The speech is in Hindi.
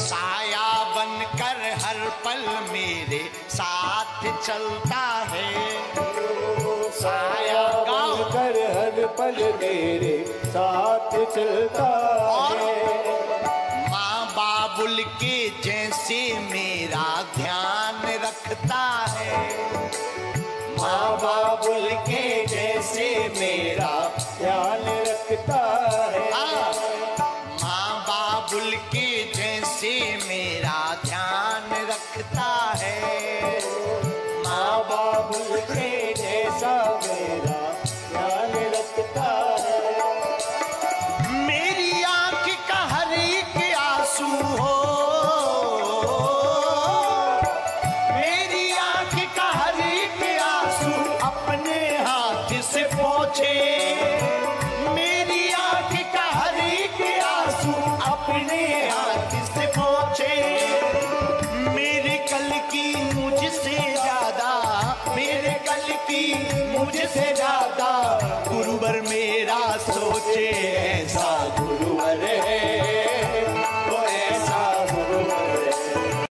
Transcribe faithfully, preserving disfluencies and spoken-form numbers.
साया बनकर हर पल मेरे साथ चलता है, साया बनकर हर पल मेरे साथ चलता है। माँ बाबुल के जैसे मेरा ध्यान रखता है, माँ बाबुल के जैसे मेरा ध्यान रखता है। माँ बाबुल के जैसे मेरा ध्यान रखता है, माँ बाबुल के जैसा मेरा ध्यान रखता है। मेरी आंख का हर एक आंसू हो, मेरी आंख का हर एक आंसू अपने हाथ से पोंछे, मेरी आंख का हर एक आंसू अपने हाथ से पोंछे। मेरे कल की मुझसे ज्यादा, मेरे कल की मुझसे ज्यादा